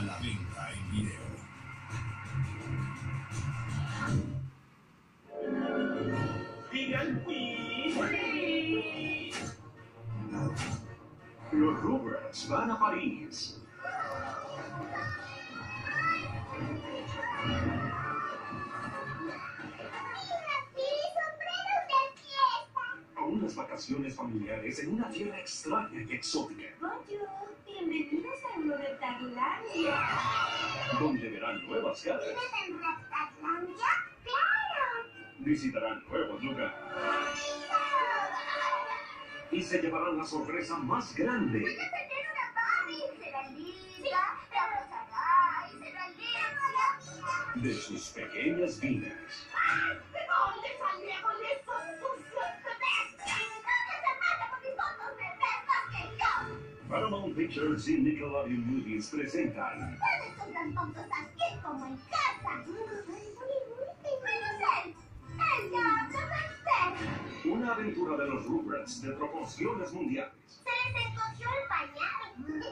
A la venta en video. Los Rugrats van a París. A unas vacaciones familiares en una tierra extraña y exótica. Bonjour, bienvenidos a Euroretaglandia. Donde verán nuevas caras. ¿Vives en Retaglandia? ¡Claro! Visitarán nuevos lugares. Y se llevarán la sorpresa más grande. Voy a tener una Barbie. Será linda, la abrazará y será linda. De sus pequeñas vidas. ¿De dónde salieron esos sucios bebés? ¡Nadie se mata con mis otros bebés más que yo! Paramount Pictures y Nickelodeon Movies presentan Ustedes son tan tontos aquí como en casa. Menos él. Él ya habla francés. una aventura de los Rugrats de proporciones mundiales. Se les encogió el pañal.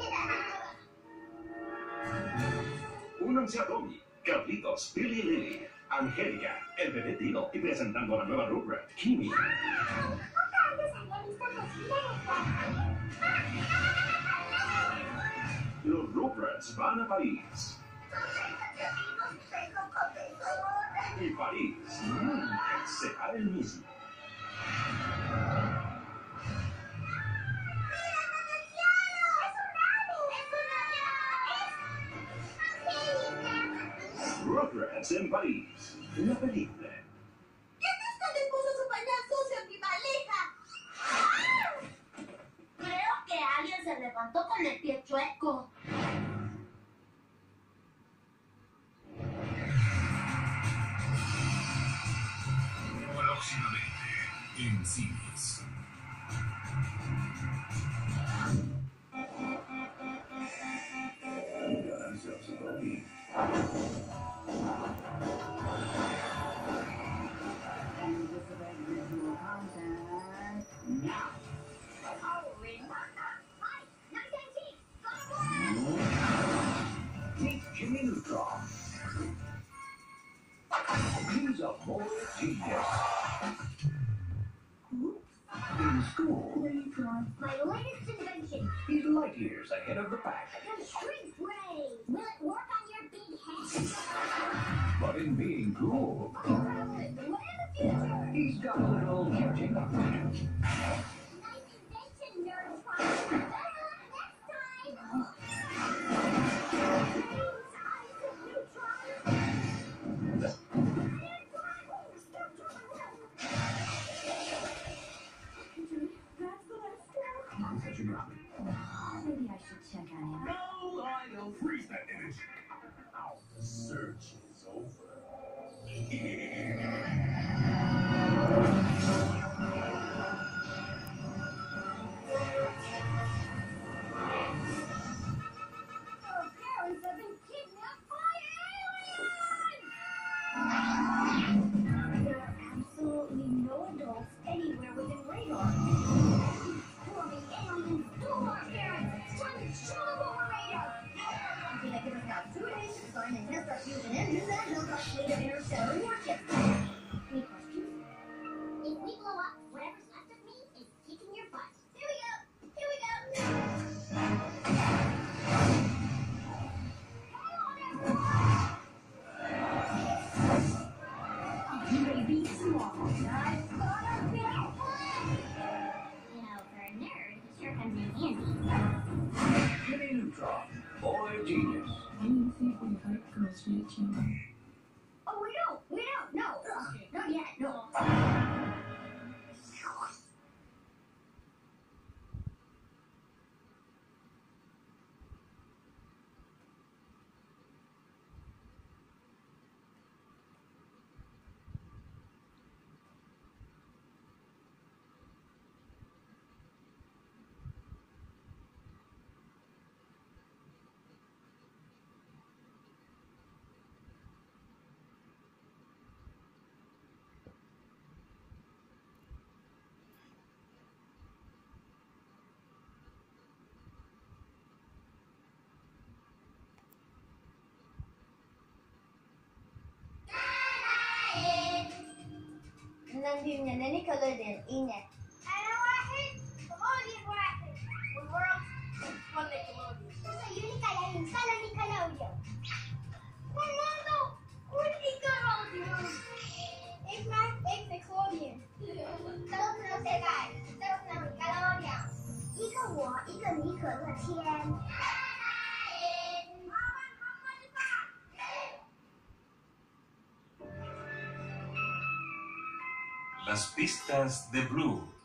Únanse a Tommy, Carlitos, Billy y Lily, Angélica, el bebé Tino y presentando a la nueva Rugrat, Kimi. Nunca antes había visto posible. Los Rugrats van a París. Y París nunca será el mismo. Rugrats en París, una película. ¿Quién le puso su pañal sucio en mi valija? Creo que alguien se levantó con el pie chueco. Próximamente en cines. Meet Jimmy Neutron. He's a boy genius. In school, My latest invention. he's light years ahead of the pack. The shrink ray. Will it work on your big head? But in being cool, What in the future? he's got a little catching up to do. Nice invention, Nerdtron. Better luck next time. Mom's catching her up. Maybe I should check on him. No, I don't freeze that image. Now the search is over. Our parents have been kidnapped by aliens! There are absolutely no adults anywhere within radar. Forming aliens stole our parents! Time to show them what we're made of! I think I give us about 2 days to design and test our fusion engines and build our fleet of interstellar warships. Any questions? If we blow up, whatever's left of me is kicking your butt. Here we go! Here we go! Maybe small. I've got a big plan. You know, for a nerd, it sure comes in handy. Jimmy Neutron, boy genius. When do you think we hype girls reach you? Oh, we don't, no. Not yet, no. فيلم نيكلوديون إينا. أنا واحد كلوديون واحد والورلد one نيكلوديون. بس يونيكا يا إنسان نيكلوديون. Fernando, goed Nickelodeon. Ik maak Nickelodeon. 都是世界，都是 Nickelodeon。一个我，一个尼可乐天。 Las pistas de Blue.